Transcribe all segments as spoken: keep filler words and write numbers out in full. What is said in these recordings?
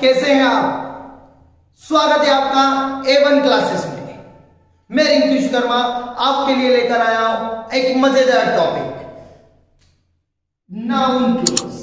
कैसे हैं आप? स्वागत है आपका ए वन क्लासेस में। मैं रिंकू शर्मा आपके लिए लेकर आया हूं एक मजेदार टॉपिक, नाउन क्लोज।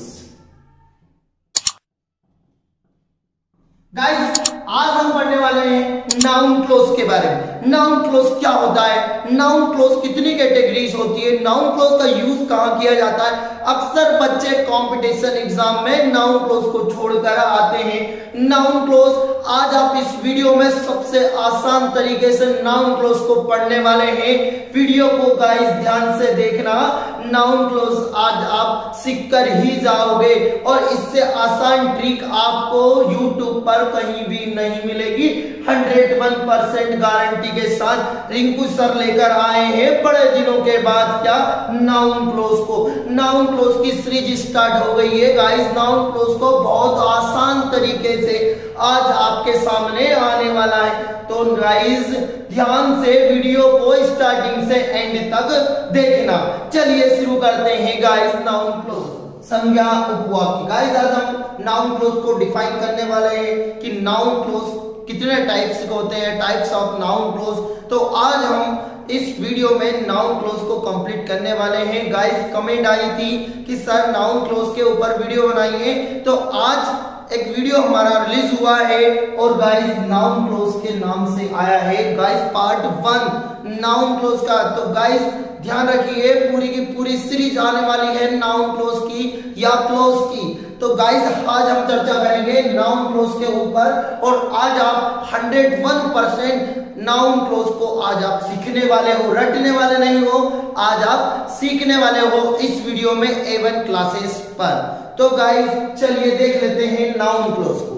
गाइस, आज हम पढ़ने वाले हैं नाउन क्लोज के बारे में। नाउन क्लोज क्या होता है, नाउन क्लोज कितनी कैटेगरीज होती है, नाउन क्लोज का यूज कहां किया जाता है। अक्सर बच्चे कंपटीशन एग्जाम में नाउन क्लोज को छोड़कर आते हैं। नाउन क्लोज आज आप इस वीडियो में सबसे आसान तरीके से नाउन क्लोज को पढ़ने वाले हैं। वीडियो को गाइस ध्यान से देखना, नाउन क्लोज आज आप सीख कर ही जाओगे और इससे आसान ट्रिक आपको यूट्यूब पर कहीं भी नहीं मिलेगी। हंड्रेड वन परसेंट गारंटी के साथ रिंकू सर लेकर आए हैं बड़े दिनों के बाद क्या, नाउन क्लोज को। नाउन क्लोज की सीरीज स्टार्ट हो गई है गाइस। नाउन क्लोज को बहुत आसान तरीके से आज आपके सामने आने वाला है, तो गाइस ध्यान से वीडियो को स्टार्टिंग से एंड तक देखना। चलिए शुरू करते हैं गाइस। नाउन क्लोज, संज्ञा उपवाक्य। गाइस आज हम नाउन क्लोज को डिफाइन करने वाले हैं कि नाउन क्लोज कितने टाइप्स के होते हैं, टाइप्स ऑफ नाउन क्लोज। तो आज हम इस वीडियो में नाउन क्लोज को कंप्लीट करने वाले हैं। गाइस कमेंट आई थी कि सर नाउन क्लोज के ऊपर वीडियो बनाइए, तो आज एक वीडियो हमारा रिलीज हुआ है और गाइस नाउन क्लोज के नाम से आया है guys part one noun clause का। तो गाइस ध्यान रखिए, पूरी की पूरी सीरीज आने वाली है नाउन क्लोज की या क्लोज की। तो गाइस आज हम चर्चा करेंगे नाउन क्लोज के ऊपर और आज आप hundred one percent noun clause को आज आप सीखने वाले हो, रटने वाले नहीं हो, आज आप सीखने वाले हो इस वीडियो में ए वन क्लासेस पर। तो गाइस चलिए देख लेते हैं नाउन क्लोज को।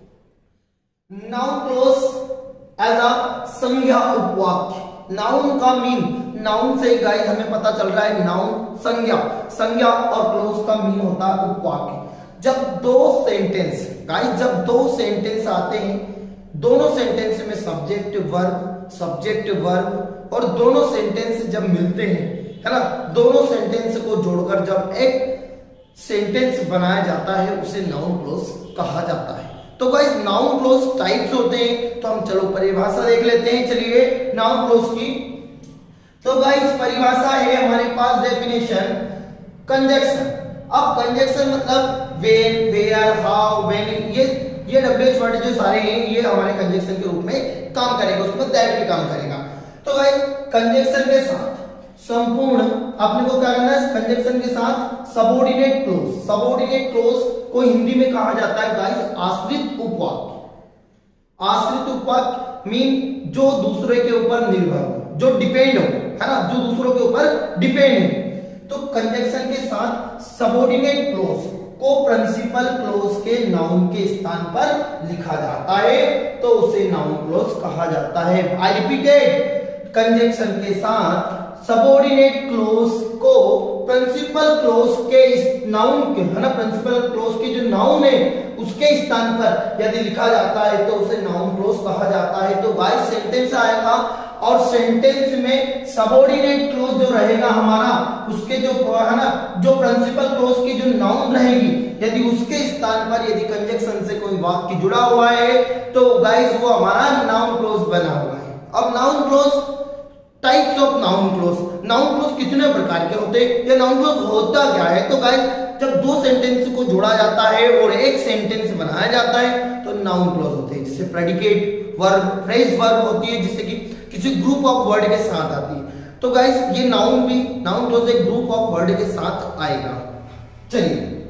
नाउन क्लोज एज अ संज्ञा उपवाक्य। नाउन का मीन, नाउन से ही गाइस हमें पता चल रहा है नाउन संज्ञा, संज्ञा और क्लोज का मीन होता है उपवाक्य। जब दो सेंटेंस गाइस जब दो सेंटेंस आते हैं, दोनों सेंटेंस में सब्जेक्ट वर्ब सब्जेक्ट वर्ब और दोनों सेंटेंस जब मिलते हैं, है ना, दोनों सेंटेंस को जोड़कर जब एक सेंटेंस बनाया जाता है उसे नाउन क्लोज कहा जाता है। तो गाइस नाउन क्लोज टाइप्स होते हैं, तो हम चलो परिभाषा देख लेते हैं। चलिए नाउन क्लोज की, तो गाइस परिभाषा है हमारे पास डेफिनेशन, कंजक्शन। अब कंजक्शन मतलब व्हेन, वेयर, हाउ, व्हेन, ये ये डब्ल्यूएच वर्ड जो सारे हैं ये हमारे कंजक्शन के रूप में काम करेगा, उसमें दैट भी काम करेगा। तो गाइस कंजक्शन के साथ संपूर्ण आपने को क्या करना है, कंजक्शन के साथ सबऑर्डिनेट क्लोज। सबऑर्डिनेट क्लोज को हिंदी में कहा जाता है गाइस आश्रित उपवाक्य। आश्रित उपवाक्य मीन जो दूसरे के ऊपर निर्भर हो, जो डिपेंड हो, है ना, जो दूसरों के ऊपर डिपेंड है। तो कंजक्शन के साथ सबऑर्डिनेट क्लोज को प्रिंसिपल क्लोज के नाउन के स्थान पर लिखा जाता है, तो उसे नाउन क्लोज कहा जाता है। आई रिपीटेड, कंजक्शन के साथ सबऑर्डिनेट क्लोज को प्रिंसिपल क्लोज के नाउन के, है ना, प्रिंसिपल क्लोज के जो नाउन है उसके स्थान पर यदि लिखा जाता है तो उसे नाउन क्लोज कहा जाता है। तो गाइस सेंटेंस आएगा और सेंटेंस में सबऑर्डिनेट क्लोज जो रहेगा हमारा, उसके जो, है ना, जो प्रिंसिपल क्लोज की जो नाउन रहेगी, यदि उसके स्थान पर यदि कंजक्शन से कोई वाक्य जुड़ा हुआ है तो गाइस वो हमारा नाउन क्लोज बना हुआ है। अब noun clause, types of noun clause. Noun clause कितने प्रकार के होते हैं, ये नाउन क्लोज होता क्या है। तो गाइस जब दो सेंटेंस को जोड़ा जाता है और एक सेंटेंस बनाया जाता है तो नाउन क्लोज होते हैं। जैसे प्रेडिकेट वर्ब, फ्रेज वर्ब होती है, जिससे कि किसी ग्रुप ऑफ वर्ड के साथ आती है। तो गाइस ये नाउन भी, नाउन क्लोज एक ग्रुप ऑफ वर्ड के साथ आएगा। चलिए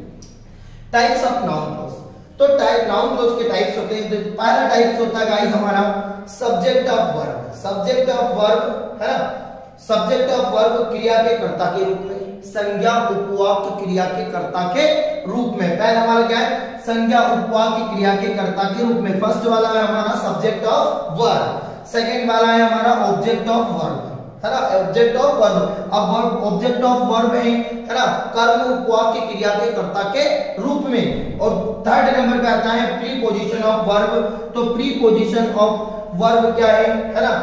टाइप्स ऑफ नाउन क्लोज। तो टाइप नाउन क्लोज के टाइप्स होते हैं। तो पहला टाइप्स होता है गाइस हमारा subject of verb. Subject of verb, है ना, सब्जेक्ट ऑफ वर्ब क्रिया के कर्ता के रूप में, संज्ञा उपवाक्य क्रिया के कर्ता के रूप में। पहला वाला क्या है, संज्ञा उपवाक्य क्रिया के कर्ता के रूप में। फर्स्ट वाला है हमारा सब्जेक्ट ऑफ वर्ब, सेकंड वाला है हमारा ऑब्जेक्ट ऑफ वर्ब, है ना, ऑब्जेक्ट ऑफ वर्ब। अब वर्ब ऑब्जेक्ट ऑफ वर्ब है, है ना, कर्म उपवाक्य क्रिया के कर्ता के रूप में। और थर्ड नंबर पे आता है प्रीपोजिशन ऑफ वर्ब। तो प्रीपोजिशन ऑफ वर्ब क्या है, है ना,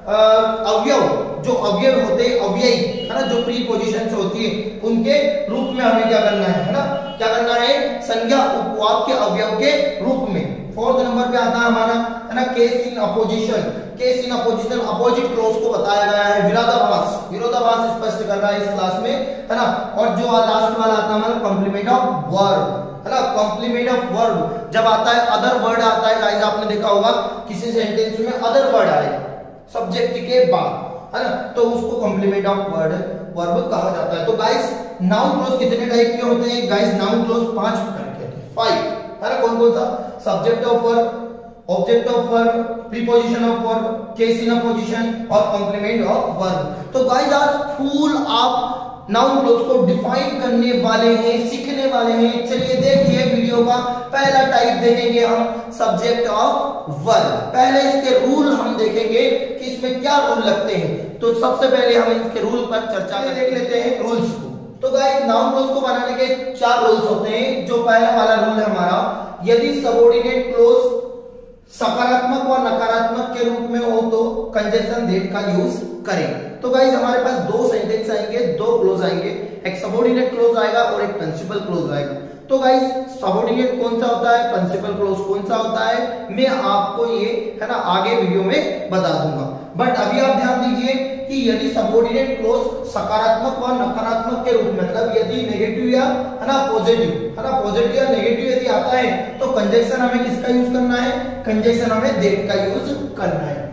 अवयव, जो अवयव होते हैं, अव्ययी, है ना, जो प्रीपोजिशन होती है उनके रूप में हमें क्या करना है, है ना, क्या करना है, संज्ञा उपवाक्य अवयव के रूप में। फोर्थ नंबर पे आता है हमारा है ना case in apposition. Case in apposition opposite clause को बताया गया है, विरोधाभास विरोधाभास स्पष्ट कर रहा है इस क्लास में, है ना। और जो लास्ट वाला आता है हमारा कॉम्प्लीमेंट ऑफ वर्ब, है ना। कॉम्प्लीमेंट ऑफ वर्ब जब आता है, अदर वर्ड आता है गाइस, आपने देखा होगा किसी सेंटेंस में अदर वर्ड आएगा सब्जेक्ट के बाद, है ना, तो उसको कॉम्प्लीमेंट ऑफ वर्ड वर्ब कहा जाता है। तो गाइस नाउन क्लोज कितने टाइप के होते हैं गाइस? नाउन क्लोज पांच प्रकार के होते हैं, फाइव, है ना। कौन कौन सा? Subject of verb, object of verb, preposition of verb, case in apposition और कॉम्प्लीमेंट ऑफ वर्ब। तो गाइस आज फुल आप नाउन क्लोज को डिफाइन करने वाले हैं, सीखने वाले हैं। चलिए देखिए वीडियो का पहला टाइप देखेंगे हम सब्जेक्ट ऑफ वर्ब। पहले इसके रूल हम देखेंगे कि इसमें क्या रूल लगते हैं। तो सबसे पहले हम इसके रूल पर चर्चा में देख लेते हैं रूल्स को। तो गाइस नाउन क्लोज को बनाने के चार रूल्स होते हैं। जो पहला वाला रूल है हमारा, यदि सबऑर्डिनेट क्लोज सकारात्मक व नकारात्मक के रूप में हो तो कंजंक्शन दैट का यूज करें। तो गाइस हमारे पास दो सेंटेंस आएंगे, दो क्लोज आएंगे, एक सबऑर्डिनेट क्लोज आएगा और एक प्रिंसिपल क्लोज आएगा। तो गाइस सबऑर्डिनेट कौन सा होता है, प्रिंसिपल क्लोज कौन सा होता है, मैं आपको ये है ना आगे वीडियो में बता दूंगा। बट अभी आप ध्यान दीजिए कि यदि सबऑर्डिनेट क्लोज सकारात्मक व नकारात्मक के रूप में, मतलब यदि नेगेटिव या है ना पॉजिटिव, है ना पॉजिटिव या नेगेटिव यदि आता है तो कंजंक्शन हमें किसका यूज करना है? कंजंक्शन हमें दैट का यूज करना है।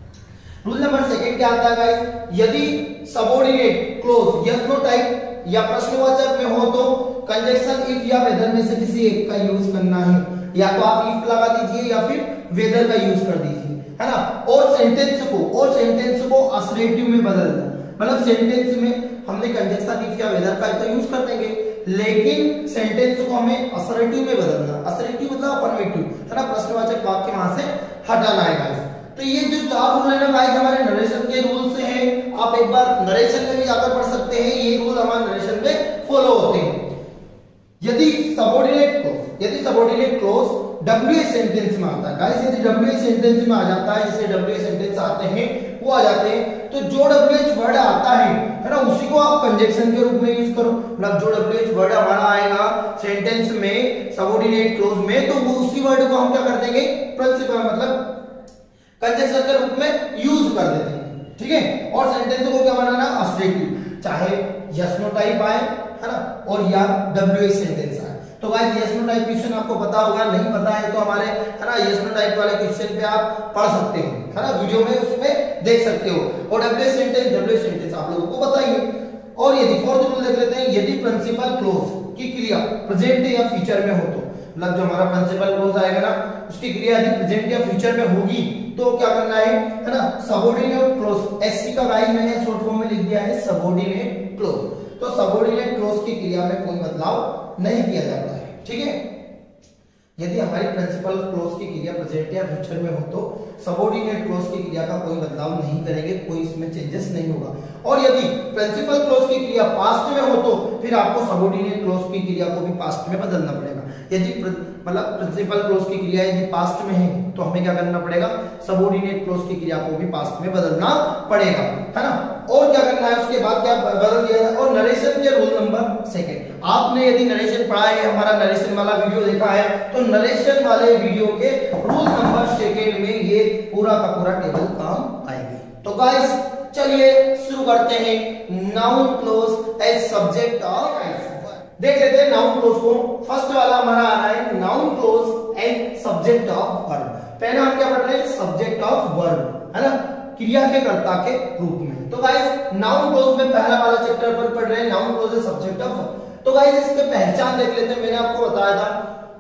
रूल नंबर सेकंड क्या आता है गाइस? यदि subordinate clause yes no type या प्रश्नवाचक में हो तो कंजंक्शन इफ या वेदर में से किसी एक का यूज करना है। या तो आप इफ लगा दीजिए या फिर वेदर का यूज कर दीजिए, है ना। और सेंटेंस को और सेंटेंस को असर्टिव में बदलना, मतलब सेंटेंस में हमने कंजंक्शन इफ या वेदर का तो यूज कर देंगे, लेकिन सेंटेंस को हमें असर्टिव में बदलना। असर्टिव मतलब अफर्मेटिव, है ना, प्रश्नवाचक वाक्य वहां से हटाना है गाइस। तो ये जो चार रूल है ना गाइस हमारे नरेशन के रूल से हैं। आप एक बार नरेशन में भी जाकर पढ़ सकते हैं, ये रूल हमारे नरेशन में फॉलो होते हैं। यदि सबऑर्डिनेट क्लोज यदि सबऑर्डिनेट क्लोज डब्ल्यूएच सेंटेंस में आता है गाइस, यदि डब्ल्यूएच सेंटेंस में आ जाता है, जैसे डब्ल्यूएच सेंटेंस आते हैं वो आ जाते हैं, तो जो डब्ल्यूएच वर्ड आता है है ना उसी को आप कंजंक्शन के रूप में यूज करो। मतलब जो डब्ल्यूएच वर्ड हमारा आएगा सेंटेंस में सबऑर्डिनेट क्लोज में, तो वो उसी वर्ड को हम क्या कर देंगे? प्रिंसिपल मतलब कंजंक्शन के रूप में यूज कर देते हैं, ठीक है। और सेंटेंस को क्या बनाना? असर्टिव, चाहे यस नो टाइप आए, है ना, और या डब्ल्यूएच सेंटेंस आए। तो guys yes no type question आपको पता होगा, नहीं पता है तो हमारे है ना यस नो टाइप वाले क्वेश्चन पे आप पढ़ सकते हो, है ना, वीडियो में उसमें देख सकते हो। और डब्ल्यूएच सेंटेंस डब्ल्यूएच सेंटेंस आप लोगों को पता ही है। और यदि फोर्थ रूल देख लेते हैं, यदि प्रिंसिपल क्लोज की क्रिया प्रेजेंट या फ्यूचर में हो तो, मतलब जो हमारा प्रिंसिपल क्लोज आएगा ना उसकी क्रिया यदि प्रेजेंट या फ्यूचर में होगी तो क्या करना है, है ना, सबऑर्डिनेट क्लोज। एससी का गाइस मैंने शॉर्ट फॉर्म में लिख दिया है सबऑर्डिनेट क्लोज। तो सबऑर्डिनेट क्लोज की क्रिया में कोई बदलाव नहीं किया जाता है, ठीक है। यदि हमारी प्रिंसिपल क्लोज की क्रिया प्रेजेंट या फ्यूचर में हो तो सबऑर्डिनेट क्लोज की क्रिया का कोई बदलाव नहीं करेंगे, कोई इसमें चेंजेस नहीं होगा। और यदि प्रिंसिपल क्लोज की क्रिया पास्ट में हो तो फिर आपको सबऑर्डिनेट क्लोज की क्रिया को भी पास्ट में बदलना पड़ेगा। यदि मतलब प्रिंसिपल क्लोज की क्रिया यदि पास्ट में है तो हमें क्या करना पड़ेगा? सबऑर्डिनेट क्लोज की क्रिया को भी पास्ट में बदलना पड़ेगा, है ना। और क्या करना है उसके बाद क्या बदल दिया है? और नरेशन के रूल नंबर सेकंड, आपने यदि नरेशन पढ़ा है, हमारा नरेशन वाला वीडियो देखा है तो नरेशन वाले वीडियो के रूल नंबर सेकंड में ये पूरा का पूरा टेबल काम आएगी। तो गाइस चलिए शुरू करते हैं noun clause as subject of. देख लेते हैं नाउन क्लोज को। फर्स्ट वाला हमारा आ रहा है noun clause as subject of verb. पहला हम क्या पढ़ रहे हैं? सब्जेक्ट ऑफ वर्ब, है ना, क्रिया के कर्ता के रूप में। तो गाइस नाउन क्लोज में पहला वाला चैप्टर पर पढ़ रहे हैं noun clause as subject of verb. तो गाइस इसके पहचान देख लेते हैं। मैंने आपको बताया था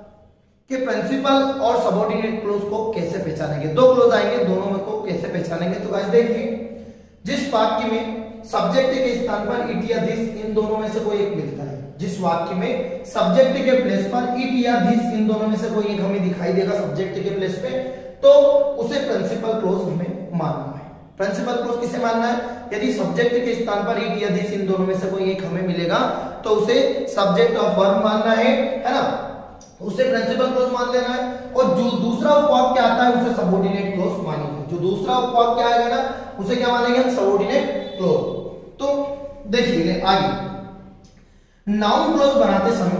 कि प्रिंसिपल और सबऑर्डिनेट क्लोज को कैसे पहचानेंगे। दो क्लोज आएंगे, दोनों में को कैसे पहचानेंगे। तो गाइस देखिए, जिस वाक्य में सब्जेक्ट के स्थान पर इट या दिस इन दोनों में से कोई एक मिलता है, जिस वाक्य में सब्जेक्ट के प्लेस पर इट या दिस इन दोनों में से कोई एक हमें दिखाई देगा सब्जेक्ट के प्लेस पे, तो उसे प्रिंसिपल क्लोज हमें मानना है। प्रिंसिपल क्लोज किसे मानना है? यदि सब्जेक्ट के स्थान पर इट या दिस इन दोनों में से कोई एक हमें मिलेगा तो उसे सब्जेक्ट ऑफ वर्ब मानना है, है ना, उसे प्रिंसिपल क्लोज मान लेना है। और जो दूसरा उपवाक्य आता है उसे सबऑर्डिनेट क्लोज मानेंगे। जो दूसरा उपवाक्य आएगा ना उसे क्या मानेंगे हम? Subordinate clause. तो देखिए आगे, नाउन क्लोज बनाते समय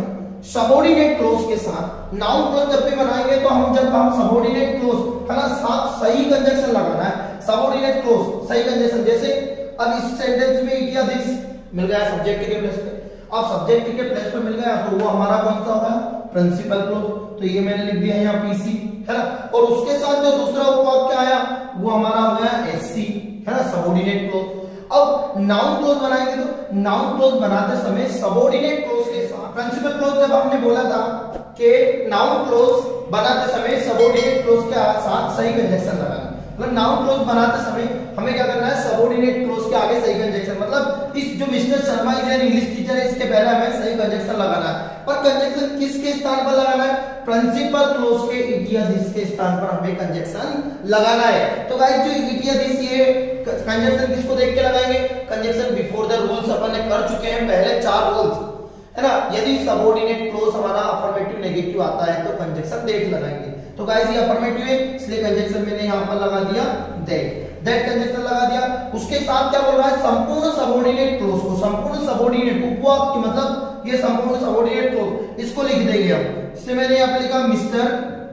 सबऑर्डिनेट क्लोज के साथ नाउन क्लोज जब भी बनाएंगे तो हम जब हम सबऑर्डिनेट क्लोज है ना साथ सही कंजक्शन लगाना है। सबऑर्डिनेट क्लोज सही कंजक्शन, जैसे अब इस सेंटेंस में इट या दिस मिल गया सब्जेक्ट के प्लेस पे, अब सब्जेक्ट के प्लेस पे मिल गया तो वो हमारा कौन सा होगा, प्रिंसिपल क्लोज। तो ये मैंने लिख दिया यहाँ पीसी है ना, और उसके साथ जो दूसरा उपवाक्य आया वो हमारा हो गया एससी है ना, सबऑर्डिनेट क्लोज। अब नाउन क्लोज बनाएंगे तो नाउन क्लोज बनाते समय सबऑर्डिनेट क्लोज के साथ प्रिंसिपल क्लोज, जब हमने बोला था कि नाउन क्लोज बनाते समय सबऑर्डिनेट क्लोज के साथ सही कंजक्शन लगाना, मतलब नाउन क्लोज बनाते समय हमें क्या करना है, सबऑर्डिनेट क्लोज के आगे सही कंजक्शन, मतलब इस जो Mr Sharma is an English teacher है इसके पहले हमें सही कंजक्शन लगाना है। पर कंजक्शन किसके स्थान पर लगाना है, प्रिंसिपल क्लोज के इट या दिस के स्थान पर हमें कंजक्शन लगाना है। तो गाइस जो इट या दिस ये कंजक्शन किसको देख के लगाएंगे, कंजक्शन बिफोर द रूल्स अपन ने कर चुके हैं पहले चार रूल्स है ना। यदि सबऑर्डिनेट क्लोज हमारा अफर्मेटिव नेगेटिव आता है तो कंजक्शन दैट लगाएंगे। तो गाइस ये अफर्मेटिव है इसलिए कंजक्शन मैंने यहां पर लगा दिया दैट, दैट कंजक्शन लगा दिया। उसके साथ क्या बोल रहा है, संपूर्ण सबऑर्डिनेट क्लोज को, संपूर्ण सबऑर्डिनेट उपवाक्य मतलब ये संपूर्ण सबऑर्डिनेट क्लोज इसको लिख देंगे हम। इससे मैंने यहां पे लिखा Mr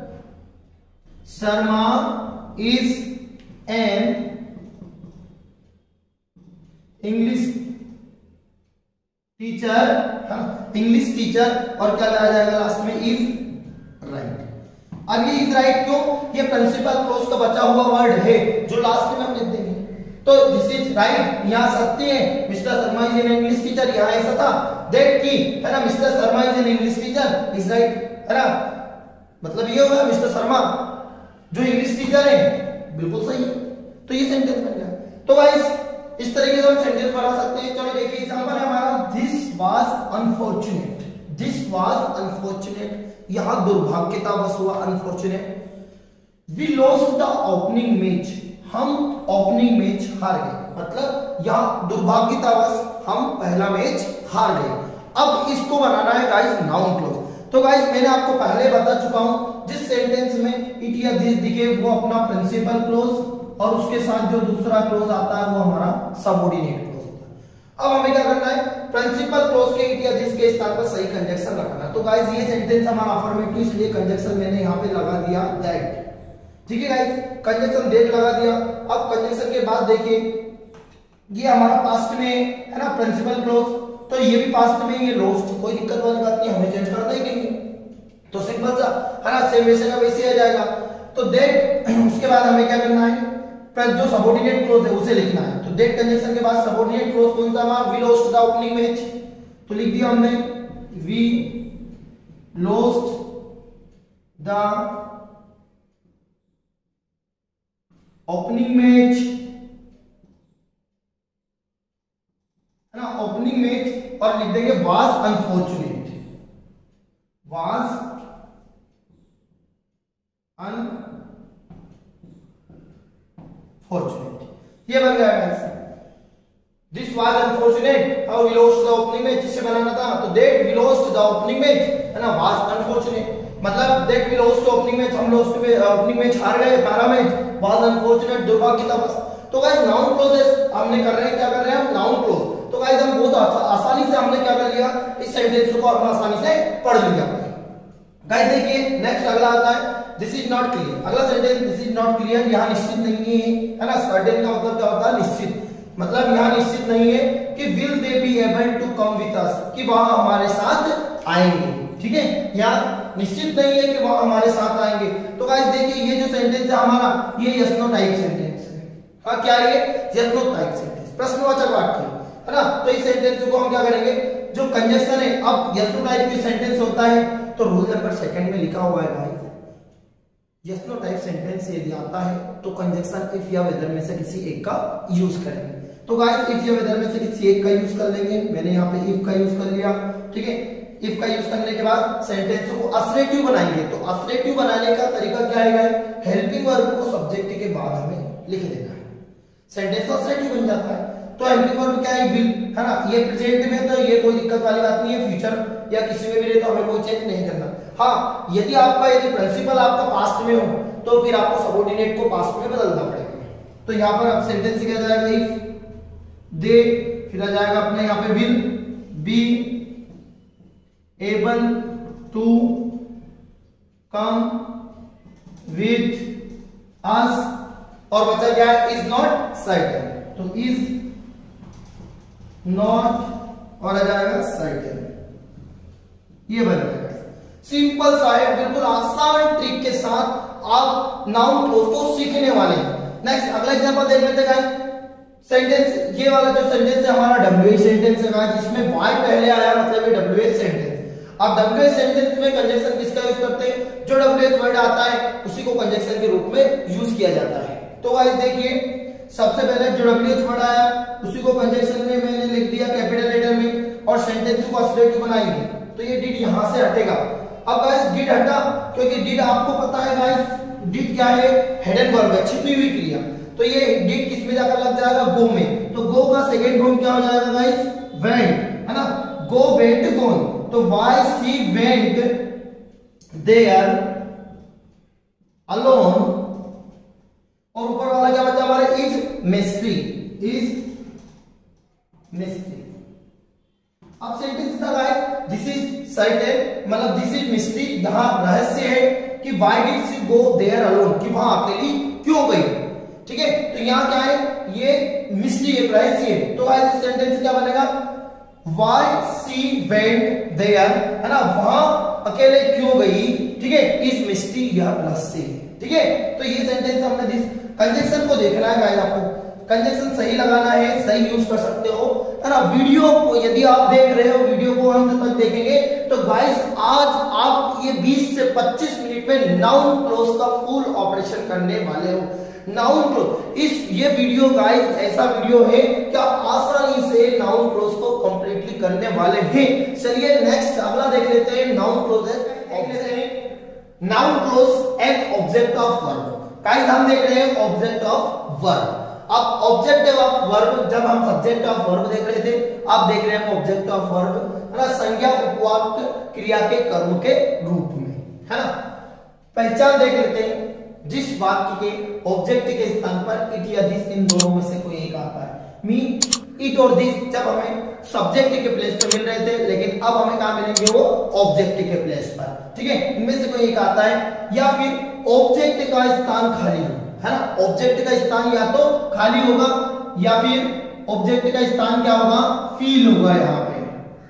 Sharma is an English teacher, English teacher, और क्या आ जाएगा लास्ट में, इज राइट। अब ये इज राइट क्यों, ये प्रिंसिपल क्लोज का बचा हुआ वर्ड है जो लास्ट में हम लिख देंगे। तो दिस इज राइट, यहाँ सत्य है, Mr Sharma is an English teacher, यहाँ ऐसा था दैट की है ना, Mr Sharma is an English teacher is right है ना, मतलब ये होगा मिस्टर शर्मा जो इंग्लिश टीचर है बिल्कुल सही है। तो ये सेंटेंस बन गया। तो गाइस इस तरीके से हम सेंटेंस बना सकते हैं। चलो देखिए एग्जांपल है हमारा, this was unfortunate, this was unfortunate, यहां दुर्भाग्यतावश हुआ unfortunate. We lost the opening match, हम ओपनिंग मैच हार गए, मतलब यहां दुर्भाग्यतावश हम पहला मैच हार गए। अब इसको बनाना है गाइस नाउन क्लोज। तो गाइस मैंने आपको पहले बता चुका हूं जिस सेंटेंस में इट या दिस दिखे वो अपना प्रिंसिपल क्लोज और उसके साथ जो दूसरा क्लोज आता है वो हमारा सबऑर्डिनेट क्लोज होता है। अब हमें क्या करना है, प्रिंसिपल क्लोज के इट या दिस के स्थान पर सही कंजक्शन लगाना। तो गाइस ये सेंटेंस हमारा अफर्मेटिव इसलिए कंजक्शन मैंने यहाँ पे लगा दिया दैट, ठीक है गाइस, कंजक्शन दैट लगा दिया। अब कंजक्शन के बाद देखिए ये हमारा पास्ट में है ना प्रिंसिपल क्लोज, तो ये भी पास्ट में, ये लोस्ट, कोई दिक्कत वाली बात नहीं, हमें चेंज कर देंगे तो सिंपल सा है ना, सेम वैसे का वैसे आ जाएगा। तो दैट उसके बाद हमें क्या करना है, जो सबऑर्डिनेट क्लोज है उसे लिखना है। तो दैट कंजक्शन के बाद सबऑर्डिनेट क्लोज कौन सा हमारा, we lost the opening match, तो लिख दिया हमने we lost the opening match है ना, ओपनिंग मैच, और लिख देंगे was unfortunate, was unfortunate, ये बन गया guys. This was unfortunate, how we lost the opening match, जिससे बनाना था तो that we lost the opening match है ना, वाज अनफॉर्चुनेट, मतलब that we lost the opening match, हम लॉस्ट में ओपनिंग मैच हार गए, पहला मैच, वाज अनफॉर्चुनेट, दुर्भाग्यतावश। तो गाइस नाउन क्लोजेस हमने कर रहे हैं, क्या कर रहे हैं हम, नाउन क्लोज। तो गाइस हम बहुत आसानी से हमने क्या कर लिया, इस सेंटेंस को हम आसानी से पढ़ लिया। गाइस देखिए नेक्स्ट अगला आता है, दिस इज नॉट क्लियर। अगला sentence this is not clear, यहाँ निश्चित नहीं है है ना, सर्टेन का मतलब क्या होता है, निश्चित, मतलब यहाँ निश्चित नहीं है कि will they be able to come with us, कि वह हमारे साथ आएंगे, ठीक है, यहाँ निश्चित नहीं है कि वह हमारे साथ आएंगे। तो गाइस देखिए ये जो सेंटेंस है हमारा, ये यस नो टाइप सेंटेंस है। हाँ क्या है, यस नो टाइप सेंटेंस, प्रश्नवाचक वाक्य है ना। तो इस सेंटेंस को हम क्या करेंगे, जो कंजक्शन है, अब यस नो टाइप की सेंटेंस होता है तो रूल नंबर सेकंड में लिखा हुआ है भाई, यस नो टाइप सेंटेंस यदि आता है तो कंजक्शन इफ या वेदर में से किसी एक का यूज करेंगे। तो गाइस इफ या वेदर में से किसी एक का यूज कर लेंगे, मैंने यहाँ पे इफ का यूज कर लिया, ठीक है। इफ का यूज करने के बाद सेंटेंस को असरेटिव बनाएंगे। तो असरेटिव बनाने का तरीका क्या है, हेल्पिंग वर्ब को सब्जेक्ट के बाद हमें लिख देना है, सेंटेंस असरेटिव बन जाता है। तो हेल्पिंग वर्ब क्या है, विल है ना, ये प्रेजेंट में तो ये कोई दिक्कत वाली बात नहीं है, फ्यूचर या किसी में भी रहे तो हमें कोई चेंज नहीं करना। हाँ यदि आपका यदि प्रिंसिपल आपका पास्ट में हो तो फिर आपको सबऑर्डिनेट को पास्ट में बदलना पड़ेगा। तो यहाँ पर आप सेंटेंस क्या जाएगा, इफ दे, फिर आ जाएगा अपने यहाँ पे विल बी एबल और बचा क्या है, इज नॉट सर्टेन। तो इज नॉट और आ जाएगा सर्टेन, ये बन जाएगा। सिंपल सा है, बिल्कुल आसान ट्रिक के साथ आप नाउन क्लोज को सीखने वाले हैं। नेक्स्ट अगला एग्जांपल देख लेते हैं। सेंटेंस, ये वाला जो सेंटेंस है हमारा डब्ल्यू एच सेंटेंस है, जिसमें वाई पहले आया मतलब ये डब्ल्यू एच सेंटेंस। अब डब्ल्यू एच सेंटेंस में कंजक्शन किसका यूज करते हैं, जो डब्ल्यू एच वर्ड आता है उसी को कंजक्शन के रूप में यूज किया जाता है। तो गाइस देखिए, सबसे पहले जो डब्ल्यू एच वर्ड आया उसी को कंजक्शन में मैंने लिख दिया कैपिटल लेटर में, और सेंटेंस को असोसिएटिव बनाएंगे तो ये डिड यहां से हटेगा। अब गाइस डिड हटा, क्योंकि डिड आपको पता है गाइस, डिड क्या है, हिडन वर्ब है, छिपी हुई क्रिया। तो ये डिड किस में जाकर लग जाएगा, गो में। तो गो का सेकंड फॉर्म क्या हो जाएगा गाइस, वेंट, है ना। गो वेंट गोन, तो why she went there alone, और ऊपर वाला क्या बचा हमारे, इज मिस्ट्री, इज मिस्ट्री। अब सेंटेंस था गाइस, दिस इज सर्टेन, मतलब दिस इज मिस्ट्री। यहां रहस्य है कि why did she go there alone, कि वहां अकेली क्यों गई, ठीक है। तो यहां क्या है, ये मिस्ट्री है, रहस्य है। तो गाइस इस सेंटेंस क्या बनेगा, व्हाई शी वेंट देयर, है ना, वहां अकेले क्यों गई, ठीक है, इज मिस्ट्री, यह रहस्य, ठीक है। तो ये सेंटेंस हमने दिस कंजक्शन को देखना है गाइस, आपको कंजक्शन सही लगाना है, सही यूज कर सकते हो, है ना। वीडियो को यदि आप देख रहे हो, वीडियो को अंत तक देखेंगे तो गाइस आज आप ये बीस से पच्चीस मिनट में नाउन क्लोज का फुल ऑपरेशन करने वाले हो। नाउन क्लोज, इस ये वीडियो गाइस ऐसा वीडियो है कि आप आसानी से नाउन क्लोज को कंप्लीटली करने वाले हैं। चलिए नेक्स्ट अगला देख लेते हैं, नाउन क्लोज है, noun clause as object of verb. Guys हम देख रहे हैं ऑब्जेक्ट ऑफ वर्ब। अब ऑब्जेक्ट ऑफ वर्ब, जब हम सब्जेक्ट ऑफ वर्ब देख रहे थे, आप देख रहे हैं ऑब्जेक्ट ऑफ वर्ब, है ना, संज्ञा उपवाक्य क्रिया के कर्म के रूप में, है ना। पहचान देख लेते हैं, जिस वाक्य के ऑब्जेक्ट के स्थान पर इट या दिस, इन दोनों में से कोई एक आता है। मी, इट और दिस जब हमें सब्जेक्ट के प्लेस पर मिल रहे थे, लेकिन अब हमें कहां मिलेंगे, वो ऑब्जेक्ट के प्लेस पर, ठीक है। इनमें से कोई एक आता है, या फिर ऑब्जेक्ट का स्थान खाली हो, है ना। ऑब्जेक्ट का स्थान या तो खाली होगा या फिर ऑब्जेक्ट का स्थान क्या होगा, फील होगा यहाँ पे,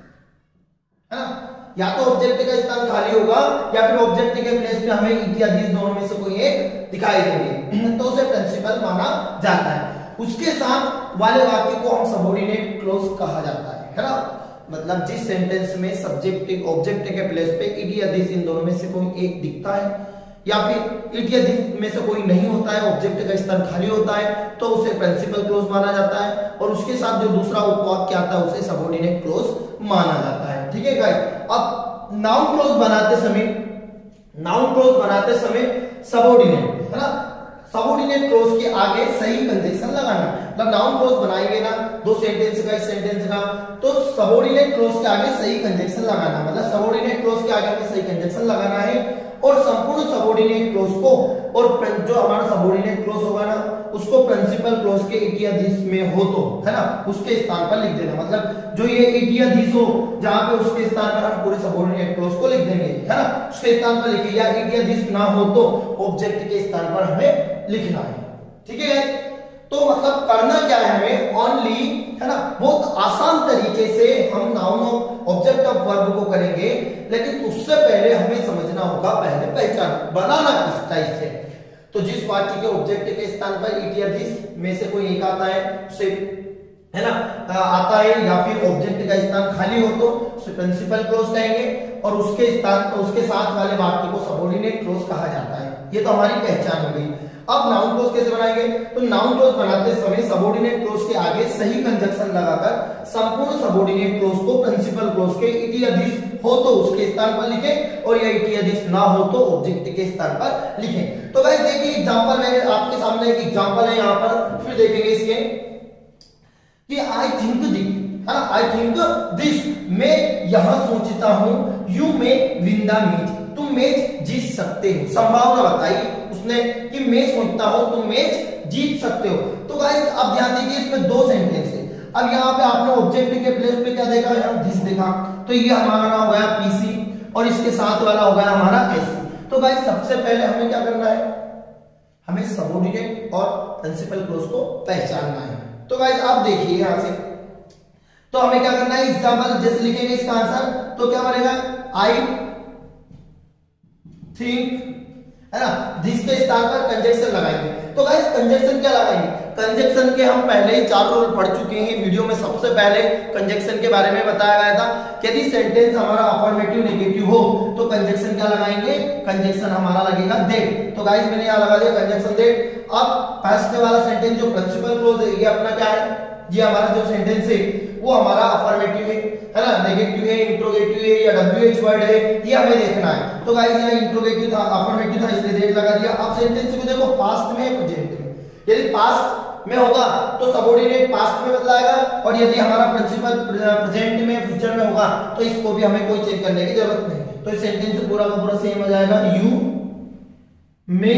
है ना। या तो ऑब्जेक्ट का स्थान खाली होगा या फिर ऑब्जेक्ट के प्लेस पे हमें इट या दिस दोनों में से कोई एक दिखाई देंगे, तो उसे प्रिंसिपल माना जाता है। उसके साथ वाले वाक्य को हम सबऑर्डिनेट क्लोज कहा जाता है, है ना। मतलब जिस सेंटेंस में सब्जेक्ट ऑब्जेक्ट के प्लेस पे इट या दिस इन दोनों में से कोई एक दिखता है, या फिर इट या दिस में से कोई नहीं होता है, ऑब्जेक्ट का स्थान खाली होता है, तो उसे प्रिंसिपल क्लोज माना जाता है, और उसके साथ जो दूसरा उपवाक्य आता है उसे सबऑर्डिनेट क्लोज माना जाता है, ठीक है गाइस। अब नाउन क्लोज बनाते समय, नाउन क्लोज बनाते समय सबऑर्डिनेट, है ना, सबऑर्डिनेट क्लोज के आगे सही कंजक्शन लगाना। मतलब नाउन क्लोज बनाएंगे ना, दो सेंटेंस का, एक सेंटेंस का, तो सबऑर्डिनेट क्लोज के आगे सही कंजक्शन लगाना, मतलब सबऑर्डिनेट क्लोज के आगे हमें सही कंजक्शन लगाना है, और संपूर्ण सबऑर्डिनेट क्लोज को, और जो हमारा सबऑर्डिनेट क्लोज होगा ना, उसको प्रिंसिपल क्लोज के इट या दिस में हो तो, है ना, उसके स्थान पर लिख देना। मतलब जो ये इट या दिस हो, जहां पे उसके स्थान पर हम पूरे सबऑर्डिनेट क्लोज को लिख देंगे, है ना, उसके स्थान पर लिखिए। या इट या दिस ना हो तो ऑब्जेक्ट के स्थान पर हमें लिखना है, ठीक है। तो मतलब करना क्या है हमें, ओनली, है ना, बहुत आसान तरीके से हम नाउन ऑब्जेक्ट ऑफ वर्ब को करेंगे, लेकिन उससे पहले हमें समझना होगा पहले पहचान बनाना किस टाइप से। तो जिस वाक्य के ऑब्जेक्ट के स्थान पर इट या दिस में से कोई एक आता है, उसे, है ना, आता है, या फिर ऑब्जेक्ट का स्थान खाली हो तो उसे प्रिंसिपल क्लोज कहेंगे, और उसके स्थान उसके साथ वाले वाक्य को सबऑर्डिनेट क्लोज कहा जाता है। ये तो हमारी पहचान हो गई। अब नाउन क्लोज कैसे बनाएंगे, तो नाउन क्लोज बनाते समय सबऑर्डिनेट क्लोज के आगे सही कंजक्शन लगाकर संपूर्ण सबऑर्डिनेट क्लोज को प्रिंसिपल क्लोज के इट या दिस हो तो उसके स्थान पर लिखें, और या इट या दिस ना हो तो ऑब्जेक्ट के स्थान पर लिखें। तो गाइस देखिए एग्जांपल, मैंने आपके सामने एक एग्जांपल है यहाँ पर, फिर देखेंगे इसके कि आई थिंक दिस, है ना, आई थिंक दिस, मैं यह सोचता हूं, you may win the match, तुम मैच जीत सकते हो। संभावना बताई उसने कि मैं सोचता हूं तुम मैच जीत सकते हो। तो गाइस अब ध्यान दीजिए, इसमें दो सेंटेंस है। अब यहाँ पे आपने ऑब्जेक्ट के प्लेस पे क्या देखा, यहाँ दिस देखा, तो ये हमारा हो गया पीसी, और इसके साथ वाला हो गया हमारा एसी। तो गाइस सबसे पहले हमें क्या करना है, हमें सबऑर्डिनेट और प्रिंसिपल क्लोज को पहचानना है। तो गाइस आप देखिए यहां से, तो हमें क्या करना है, एग्जांपल जैसे लिखेंगे इसका आंसर, तो क्या बनेगा, आई थिंक, है ना, दिस के स्थान पर कंजक्शन लगाएंगे। तो गाइस कंजक्शन क्या लगाएंगे, कंजक्शन के हम पहले ही चार रूल पढ़ चुके हैं वीडियो में। सबसे पहले कंजक्शन के बारे में बताया गया था कि यदि सेंटेंस हमारा अफर्मेटिव नेगेटिव हो तो कंजक्शन क्या लगाएंगे, कंजक्शन हमारा लगेगा दैट। तो गाइस मैंने यहां लगा दिया कंजक्शन दैट। अब फर्स्ट वाला सेंटेंस जो प्रिंसिपल क्लोज है, ये अपना क्या है, ये हमारा जो सेंटेंस है वो हमारा अफर्मेटिव है, है ना, नेगेटिव है, इंट्रोगेटिव है या डब्ल्यूएच वर्ड है, ये हमें देखना है। तो गाइस यहाँ इंट्रोगेटिव था, अफर्मेटिव था, इसलिए दैट लगा दिया। अब सेंटेंस को देखो पास्ट में है प्रेजेंट में, यदि पास्ट में होगा तो सबऑर्डिनेट पास्ट में बदलाएगा, और यदि हमारा प्रिंसिपल प्रेजेंट में फ्यूचर में होगा तो इसको भी हमें कोई चेक करने की जरूरत नहीं है। तो इस सेंटेंस पूरा का पूरा सेम हो जाएगा, you may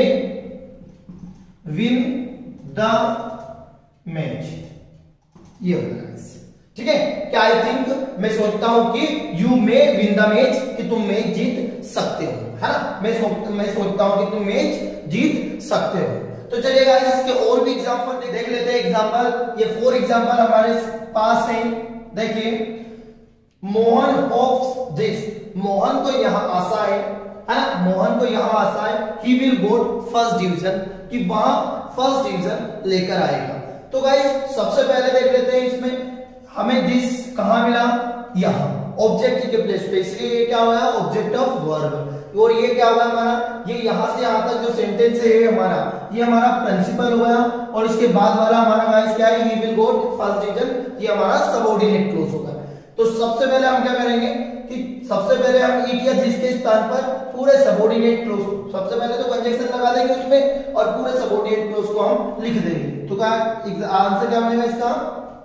win the match, ये होगा। ठीक है, क्या आई थिंक, मैं सोचता हूं कि you may win the match, कि तुम मैच जीत सकते हो, है ना, मैं सो, मैं सोचता हूं कि तुम मैच जीत सकते हो। तो चलिए गाइस इसके और भी एग्जांपल देख लेते हैं। एग्जांपल, ये फोर एग्जांपल हमारे पास हैं। देखिए, मोहन होप्स दिस, मोहन को यहां आशा है, है ना, मोहन को यहां आशा है, he will go first division, कि वहां फर्स्ट डिवीजन लेकर आएगा। तो गाइस सबसे पहले देख लेते हैं इसमें हमें दिस कहां मिला, यहां ऑब्जेक्ट के प्लेस पे, इसलिए ये क्या हुआ, ऑब्जेक्ट ऑफ वर्ब। और ये क्या हुआ हमारा, ये यहां से यहां तक जो सेंटेंस है हमारा, ये हमारा प्रिंसिपल हुआ, और इसके बाद वाला हमारा गाइस क्या है, he will go first division, ये हमारा सबऑर्डिनेट क्लोज होगा। तो सबसे पहले हम क्या करेंगे कि सबसे पहले हम इट या दिस के स्थान पर पूरे सबऑर्डिनेट क्लोज, सबसे पहले तो कंजक्शन लगा देंगे उसमें और पूरे सबऑर्डिनेट क्लोज को हम लिख देंगे। तो क्या आंसर क्या बनेगा इसका,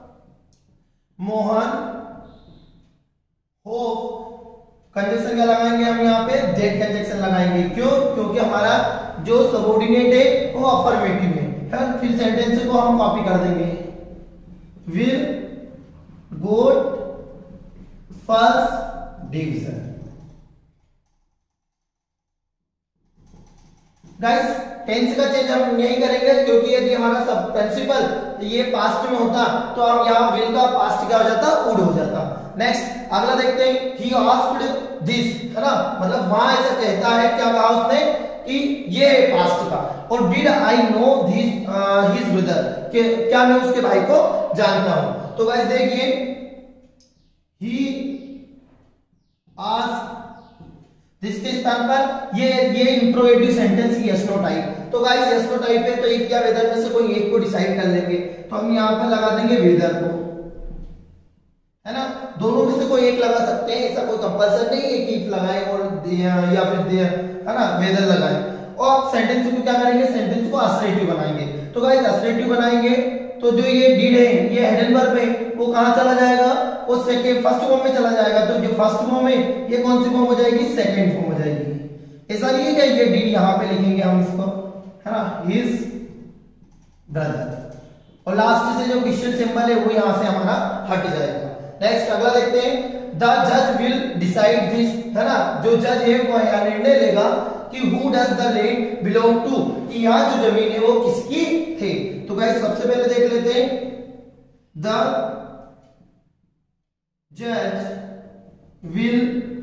मोहन होप, कंजक्शन क्या लगाएंगे हम यहाँ पे, दैट कंजक्शन लगाएंगे। क्यों, क्योंकि हमारा जो सबऑर्डिनेट है वो अफर्मेटिव है, है? फिर सेंटेंस को हम कॉपी कर देंगे, will go first division. Guys tense का चेंज हम यही करेंगे, क्योंकि यदि हमारा सब प्रिंसिपल ये पास्ट में होता तो हम यहाँ विल का पास्ट क्या हो जाता, वुड हो जाता। नेक्स्ट अगला देखते हैं, ही आस्क्ड दिस, है ना, मतलब वहां ऐसा कहता है, क्या कहा उसने कि ये है पास्ट का, और did I know this his brother, कि क्या मैं उसके भाई को जानता हूं। तो गाइस देखिए, ही आस्क्ड दिस के स्थान पर ये ये इंट्रोगेटिव सेंटेंस की यस नो टाइप। तो गाइस यस नो टाइप है, तो एक या वेदर में से कोई एक को डिसाइड कर लेंगे, तो हम यहाँ पर लगा देंगे वेदर को, है ना, दोनों में से कोई एक लगा सकते हैं, ऐसा कोई कंपल्सन नहीं है कि इफ लगाए और या फिर दे, है ना, वेदर लगाए। और सेंटेंस को क्या करेंगे, सेंटेंस को असर्टिव बनाएंगे। तो गाइस असर्टिव बनाएंगे तो जो ये डिड है, ये हेडन वर्ब है, वो कहां चला जाएगा, वो सेकंड फर्स्ट फॉर्म में चला जाएगा। तो जो फर्स्ट फॉर्म है ये कौन सी फॉर्म हो जाएगी, सेकंड फॉर्म हो जाएगी। ऐसा नहीं है कि ये डिड यहां पे लिखेंगे हम इसको, है ना, हिज ब्रदर, और लास्ट से जो क्वेश्चन सिंबल है वो यहां से हमारा हट जाएगा। नेक्स्ट अगला देखते हैं, द जज विल डिसाइड दिस, है ना, जो जज है वो यहां निर्णय लेगा कि who does the land belong to, कि यहां जो जमीन है वो किसकी है। तो गाइस सबसे पहले देख लेते हैं, द जज विल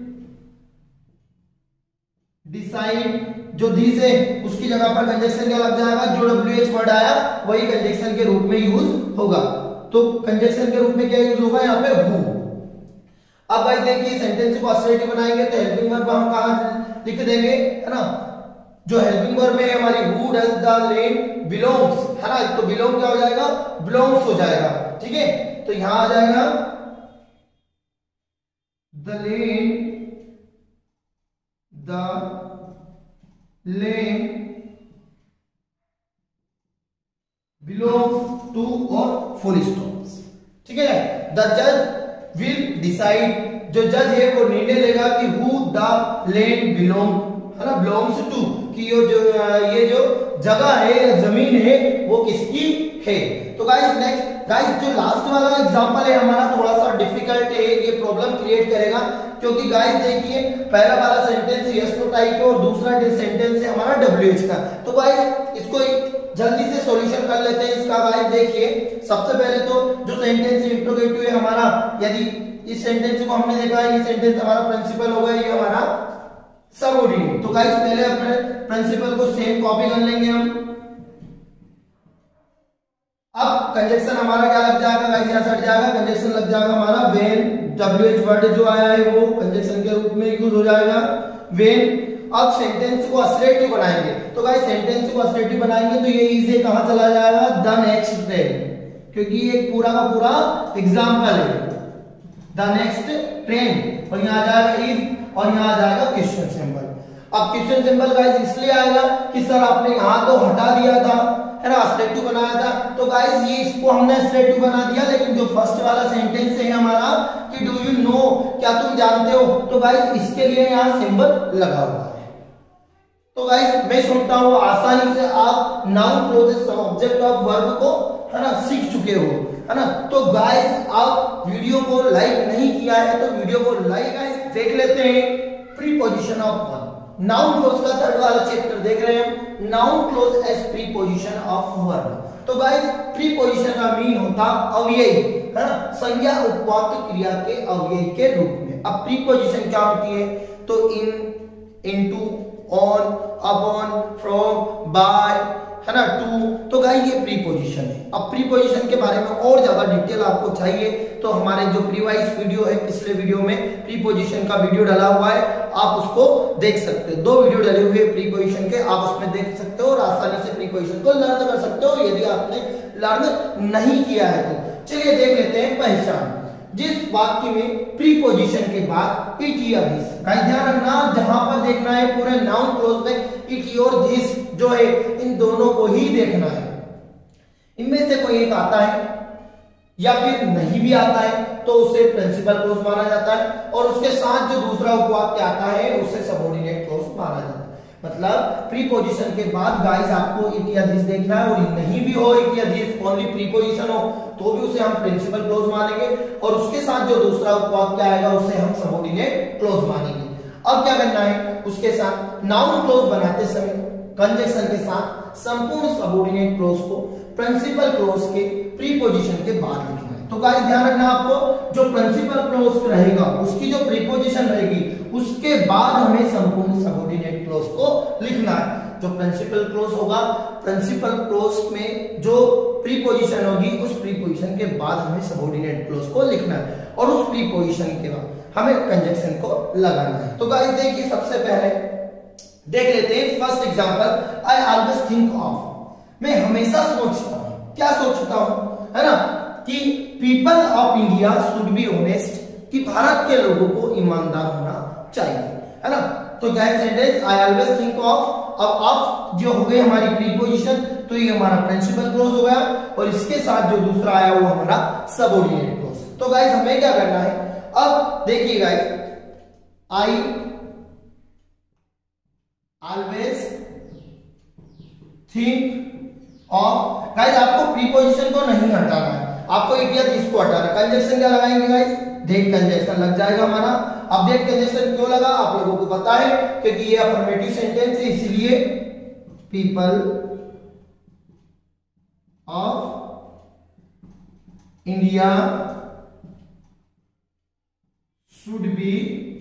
डिसाइड, जो दिस है उसकी जगह पर कंजक्शन क्या लग जाएगा, जो डब्ल्यूएच वर्ड आया वही कंजक्शन के रूप में यूज होगा। तो कंजक्शन के रूप में क्या यूज होगा यहाँ पे, हु। अब गाइस देखिए सेंटेंस को असर्टिव बनाएंगे तो हेल्पिंग वर्ब हम कहां लिख देंगे, है ना, जो हेल्पिंग वर्ब है हमारी, who does the land belongs, है ना, तो बिलोंग क्या हो जाएगा, बिलोंग्स हो जाएगा। ठीक है, तो यहां आ जाएगा the land, the land belongs to और फुल स्टॉप्स। ठीक है, द जज विल डिसाइड, जो जज है वो निर्णय लेगा कि हु द लैंड बिलोंग, है ना, बिलोंग्स टू, कि ये जो ये जो जगह है, जमीन है वो किसकी है। तो गाइस नेक्स्ट गाइस जो लास्ट वाला एग्जांपल है हमारा थोड़ा सा डिफिकल्ट है, ये प्रॉब्लम क्रिएट करेगा क्योंकि गाइस देखिए पहला वाला सेंटेंस यस नो टाइप है और दूसरा सेंटेंस है हमारा डब्ल्यूएच का। तो गाइस इसको जल्दी से सॉल्यूशन कर लेते हैं इसका। गाइस देखिए सबसे पहले तो जो सेंटेंस इंट्रोगेटिव है हमारा, यदि इस सेंटेंस को हमने देखा है ये सेंटेंस हमारा प्रिंसिपल होगा, ये हमारा सबऑर्डिनेट। तो गाइस पहले अपने प्रिंसिपल को सेम कॉपी कर लेंगे हम। अब कंजक्शन हमारा क्या लग जाएगा गाइस, यहां से हट जाएगा, कंजक्शन लग जाएगा हमारा व्हेन, डब्ल्यूएच वर्ड जो आया है वो कंजक्शन के रूप में यूज हो जाएगा व्हेन। अब सेंटेंस को असर्टिव बनाएंगे, तो गाइस सेंटेंस को असर्टिव बनाएंगे तो ये इज कहां चला जाएगा, द नेक्स्ट ट्रेन, क्योंकि ये पूरा का पूरा एग्जांपल है द नेक्स्ट ट्रेन, और यहां आ जाएगा इज और यहां आ जाएगा क्वेश्चन सिंबल। अब क्वेश्चन सिंबल गाइस इसलिए आएगा कि सर आपने यहां तो हटा दिया था है ना, असर्टिव बनाया था, तो गाइस ये इसको हमने असर्टिव बना दिया, लेकिन जो फर्स्ट वाला सेंटेंस है हमारा कि डू यू नो, क्या तुम जानते हो, तो गाइस इसके लिए यहां सिंबल लगा हुआ है। तो गाइस मैं सुनता हूं आसानी से आप noun clauses object of verb को है ना सीख चुके हो है ना। तो गाइस आप वीडियो को लाइक नहीं किया है तो वीडियो को लाइक गाइस देख लेते हैं preposition of verb. Noun clause का थर्ड वाला चैप्टर देख रहे हैं हम, noun clause as preposition of verb. तो गाइस प्रीपोजिशन का मीन होता अव्यय है ना, संज्ञा उपवाक्य क्रिया के अव्यय के रूप में। अब प्रीपोजिशन क्या होती है, तो in, into, on, upon, from, by है ना, टू। तो गाइस ये प्रीपोजिशन है। अब प्रीपोजिशन के बारे में और ज्यादा डिटेल आपको चाहिए तो हमारे जो प्रीवाइज वीडियो है, पिछले वीडियो में प्रीपोजिशन का वीडियो डाला हुआ है, आप उसको देख सकते हो। दो वीडियो डले हुए प्रीपोजिशन के, आप उसमें देख सकते हो और आसानी से प्रीपोजिशन को लर्न कर सकते हो यदि आपने लर्न नहीं किया है तो। चलिए देख लेते हैं पहचान। जिस वाक्य में प्रीपोजिशन के बाद इट या दिस, ध्यान रखना जहां पर देखना है पूरे नाउन क्लोज में इट और दिस जो है इन दोनों को ही देखना है। इनमें से कोई एक आता है या फिर नहीं भी आता है तो उसे प्रिंसिपल क्लोज माना जाता है, और उसके साथ जो दूसरा उपवाक्य आता है उसे सबऑर्डिनेट क्लोज माना जाता है। मतलब प्रीपोजिशन के बाद गाइस आपको इट या दिस देखना है, और नहीं भी हो इट या दिस, ओनली प्रीपोजिशन हो तो भी उसे हम प्रिंसिपल क्लोज मानेंगे, और उसके साथ जो दूसरा उपवाक्य आएगा उसे हम सबऑर्डिनेट क्लोज मानेंगे। अब क्या करना है, उसके साथ नाउन क्लोज बनाते समय कंजक्शन के साथ संपूर्ण सबऑर्डिनेट क्लोज को प्रिंसिपल क्लोज के प्रीपोजिशन के बाद लिखना है। तो गाइस ध्यान रखना आपको, जो प्रिंसिपल क्लोज रहेगा उसकी जो प्रीपोजिशन रहेगी उसके बाद हमें संपूर्ण सबऑर्डिनेट क्लोज को लिखना है। जो प्रिंसिपल क्लोज होगा, प्रिंसिपल क्लोज में जो प्रीपोजिशन होगी उस प्रीपोजिशन के बाद हमें सबऑर्डिनेट क्लोज को लिखना है, और उस प्रीपोजिशन के बाद हमें कंजक्शन को लगाना है। तो गाइस देखिए सबसे पहले देख लेते हैं first example, I always think of, मैं हमेशा सोचता हूं, क्या सोचता हूं है ना, कि people of India should be honest, कि भारत के लोगों को ईमानदार होना चाहिए है ना। तो क्या है sentence, I always think of. अब ऑफ जो हो गई हमारी प्रीपोजिशन, तो ये हमारा प्रिंसिपल क्लोज हो गया, और इसके साथ जो दूसरा आया वो हमारा सबऑर्डिनेट क्लोज। तो गाइस हमें क्या करना है, अब देखिए guys, I always think of, guys आपको प्रीपोजिशन को नहीं हटाना है, आपको इट या दिस को हटाना है। कंजक्शन क्या लगाएंगे गाइस, डेट कंजक्शन लग जाएगा हमारा। अब डेट कंजक्शन क्यों लगा आप लोगों को पता है, क्योंकि ये अफर्मेटिव सेंटेंस है, इसलिए people of India should be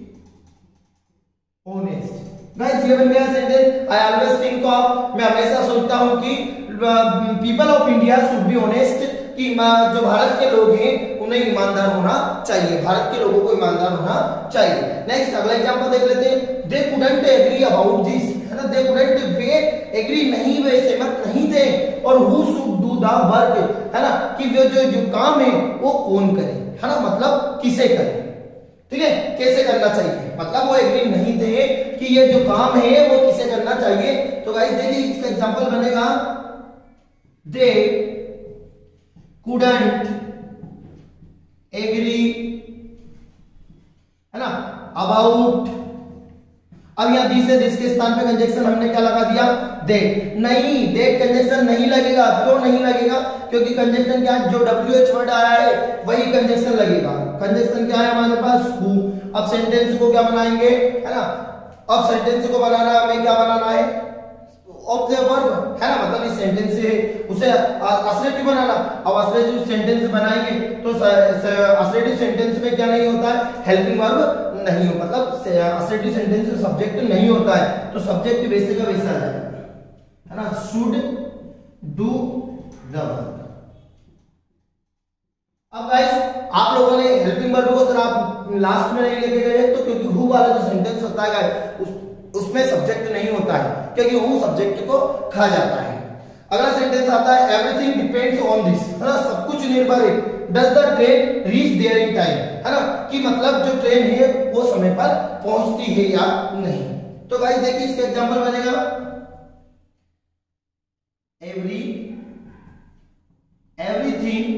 honest. Guys ये बन गया sentence, I always think of, मैं हमेशा सोचता हूं कि people of India should be honest, कि जो भारत के लोग हैं उन्हें ईमानदार होना चाहिए, भारत के लोगों को ईमानदार होना चाहिए। नेक्स्ट अगला एग्जांपल देख लेते हैं, they couldn't agree about this है ना, दे कुडंट वे एग्री नहीं, वे सहमत नहीं थे, और who should do the work है ना, कि वो जो जो काम है वो कौन करे है ना, मतलब किसे करे, ठीक है, कैसे करना चाहिए, मतलब वो एग्री नहीं थे कि ये जो काम है वो किसे करना चाहिए। तो गाइस देखिए इसका एग्जांपल बनेगा, दे couldn't agree है ना अबाउट अब यहाँ दिस है, दिस के स्थान पे कंजक्शन हमने क्या लगा दिया, दैट। नहीं, दैट कंजक्शन नहीं लगेगा। क्यों नहीं लगेगा? क्योंकि कंजक्शन क्या है, जो डब्ल्यू एच वर्ड आया है वही कंजक्शन लगेगा। कंजक्शन क्या है हमारे पास, हु। अब सेंटेंस को क्या बनाएंगे, है ना। अब सेंटेंस को बनाना हमें क्या बनाना है, ऑफ द वर्ब, है ना। मतलब इस सेंटेंस से उसे असलेटिव बनाना। अब असलेटिव सेंटेंस बनाएंगे तो असलेटिव सेंटेंस में क्या नहीं होता है, हेल्पिंग वर्ब नहीं हो, मतलब असलेटिव सेंटेंस में सब्जेक्ट नहीं होता है, तो सब्जेक्ट वैसे का वैसा आ जाएगा, है ना। Should do the work. अब गाइस आप लोगों ने हेल्पिंग वर्ब को सर आप लास्ट में नहीं लेके गए, तो क्योंकि हु वाला जो सेंटेंस होता है उस, उसमें सब्जेक्ट नहीं होता है, क्योंकि हु सब्जेक्ट को खा जाता है। अगला सेंटेंस आता है एवरीथिंग डिपेंड्स ऑन दिस, है ना। सब कुछ निर्भर है, does the train reach there in time, है ना, कि मतलब जो ट्रेन है वो समय पर पहुंचती है या नहीं। तो गाइस देखिए इसका एग्जांपल बनेगा एवरी एवरीथिंग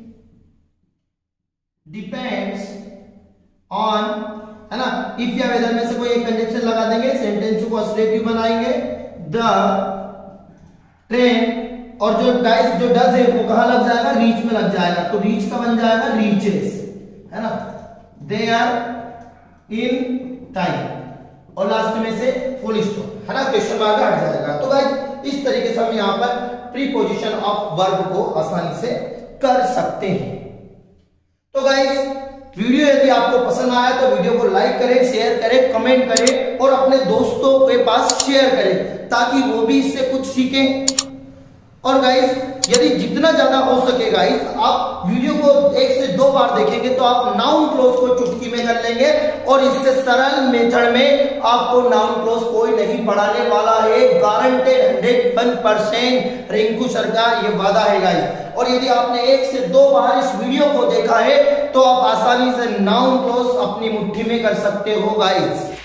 डिपेंड्स ऑन, है ना। इफ या वेदर में से कोई एक कंजक्शन लगा देंगे, सेंटेंस को असलेटिव बनाएंगे, द ट्रेन, और जो गाइस जो डज है वो कहां लग जाएगा, रीच में लग जाएगा, तो रीच का बन जाएगा रीचेस, है ना। दे आर इन टाइम, और लास्ट में से फुल स्टॉप, है ना, क्वेश्चन मार्क हट जाएगा। तो गाइस इस तरीके से हम यहां पर प्रीपोजिशन ऑफ वर्ब को आसानी से कर सकते हैं। तो गाइस वीडियो यदि आपको पसंद आया तो वीडियो को लाइक करें, शेयर करें, कमेंट करें और अपने दोस्तों के पास शेयर करें, ताकि वो भी इससे कुछ सीखें। और गाइस यदि जितना ज्यादा हो सके गाइस आप वीडियो को एक से दो बार देखेंगे तो आप नाउन क्लोज को चुटकी में कर लेंगे, और इससे सरल मेथड में आपको नाउन क्लोज कोई नहीं पढ़ाने वाला है, guaranteed hundred one percent Rinku sir का ये वादा है गाइस। और यदि आपने एक से दो बार इस वीडियो को देखा है तो आप आसानी से नाउन क्लोज अपनी मुट्ठी में कर सकते हो गाइस।